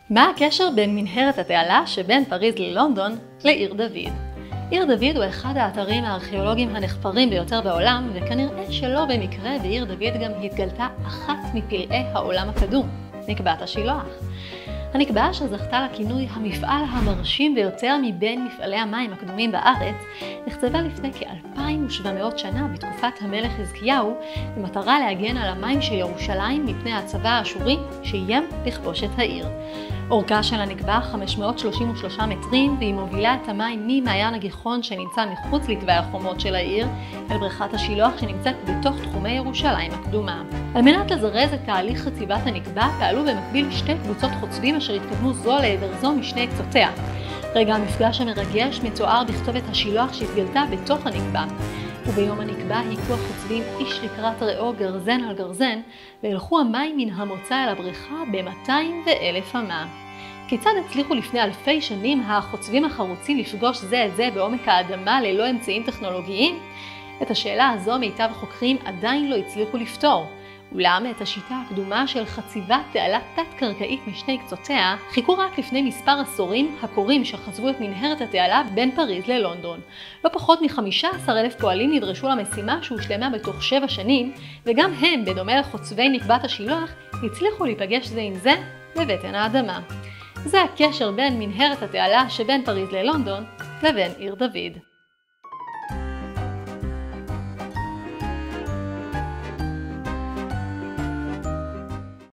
מה הקשר בין מנהרת התעלה שבין פריז ללונדון לעיר דוד? עיר דוד הוא אחד האתרים הארכיאולוגיים הנחפרים ביותר בעולם, וכנראה שלא במקרה בעיר דוד גם התגלתה אחת מפלאי העולם הקדום, נקבת השילוח. הנקבה שזכתה לכינוי המפעל המרשים ביותר מבין מפעלי המים הקדומים בארץ, נחצבה לפני כ-2700 שנה בתקופת המלך חזקיהו, במטרה להגן על המים של ירושלים מפני הצבא האשורי שאיים לכבוש את העיר. אורכה של הנקבה 533 מטרים, והיא מובילה את המים ממעיין הגיחון שנמצא מחוץ לתוואי החומות של העיר אל בריכת השילוח שנמצאת בתוך תחומי ירושלים הקדומה. על מנת לזרז את תהליך חציבת הנקבה פעלו במקביל שתי קבוצות חוצבים אשר התקדמו זו לעבר זו משני קצותיה. רגע המפגש המרגש מתואר בכתובת השילוח שהתגלתה בתוך הנקבה. וביום הנקבה היכו החוצבים איש לקראת רעו גרזן על גרזן, והלכו המים מן המוצא אל הבריכה ב-200,000 אמה. כיצד הצליחו לפני אלפי שנים החוצבים החרוצים לפגוש זה את זה בעומק האדמה ללא אמצעים טכנולוגיים? את השאלה הזו מיטב החוקרים עדיין לא הצליחו לפתור. אולם את השיטה הקדומה של חציבת תעלה תת-קרקעית משני קצותיה חיכו רק לפני מספר עשורים הקוראים שחצבו את מנהרת התעלה בין פריז ללונדון. לא פחות מ-15,000 פועלים נדרשו למשימה שהושלמה בתוך 7 שנים, וגם הם, בדומה לחוצבי נקבת השילוח, הצליחו להיפגש זה עם זה בבטן האדמה. זה הקשר בין מנהרת התעלה שבין פריז ללונדון לבין עיר דוד.